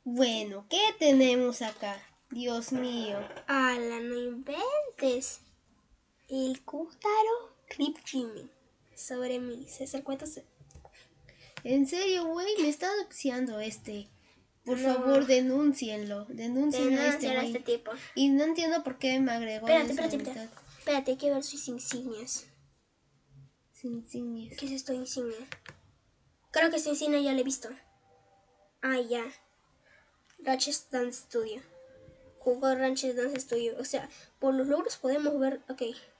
Bueno, ¿qué tenemos acá? Dios mío. ¡Hala, no inventes! El Kotaro Rip Jimmy. Sobre mí, César, cuentos. En serio, güey, me está doxeando este. Por No. favor, denúncienlo. Denuncien a este Denunciar a güey. este tipo. Y no entiendo por qué me agregó de su amistad. Espérate, hay que ver sus insignias. Sin insignias. ¿Qué es esto de insignia? Creo que esta insignia ya la he visto. Ah, ya. Ratchet Dance Studio. Jugó Ratchet Dance Studio. O sea, por los logros podemos ver. Ok.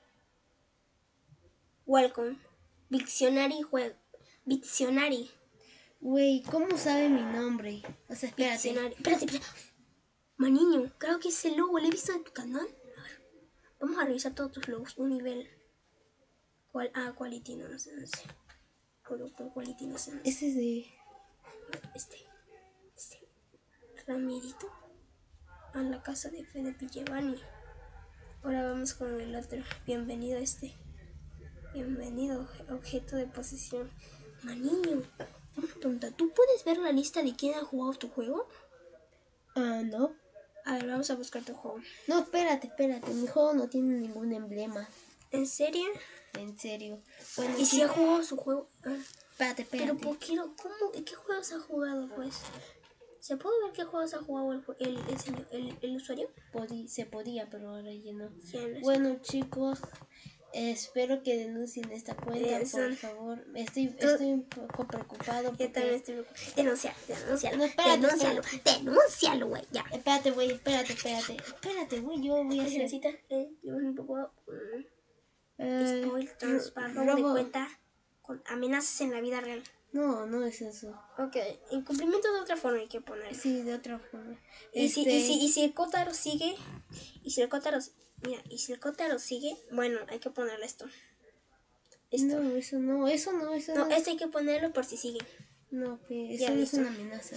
Welcome. Victionary juego. Victionary. Güey, ¿cómo sabe mi nombre? O sea, espérate. Victionary. Espérate. Maniño, creo que ese logo lo he visto en tu canal. A ver, vamos a revisar todos tus logos. Un nivel. Quality, no sé. Quality, no sé. Ese es de... Este. Ramirito. A la casa de Felipe Giovanni. Ahora vamos con el otro. Bienvenido a este. Bienvenido, objeto de posesión. Maniño, una tonta. ¿Tú puedes ver la lista de quién ha jugado tu juego? Ah, no. A ver, vamos a buscar tu juego. No, espérate. Mi juego no tiene ningún emblema. ¿En serio? En serio. Bueno, ¿Y si ha jugado su juego? Espérate. Pero ¿por qué? ¿Cómo? ¿Qué juegos ha jugado, pues? ¿Se puede ver qué juegos ha jugado el usuario? Se podía, pero ahora ya no. Ya no sé. Bueno, chicos, espero que denuncien esta cuenta, por favor. Estoy un poco preocupado Yo porque... también estoy Denúncialo. No, espérate, Denúncialo, güey, ya. Espérate, güey, espérate, güey, yo voy a hacer... Necesita un poco Eh, spoil, robo de cuenta con amenazas en la vida real. No es eso. Ok, incumplimiento de otra forma hay que poner. Sí, de otra forma. Y si el Kotaro sigue, y si el Kotaro sigue, bueno, hay que ponerle esto. No, eso no. No, esto hay que ponerlo por si sigue. No, que Ya, eso no es listo. una amenaza.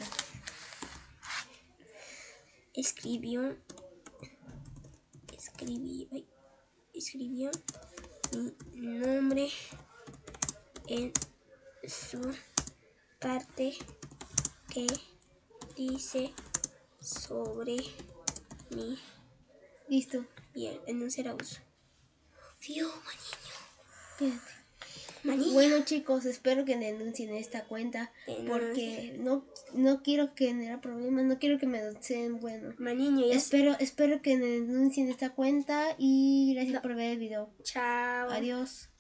Escribió mi nombre en su parte que dice sobre mi Listo. piel en un uso. Dios, Espérate. maniño. Bueno, chicos, espero que denuncien esta cuenta porque no quiero generar problemas, no quiero que me denuncien. Bueno, Maniño, ya espero que denuncien esta cuenta y gracias por ver el video. Chao. Adiós.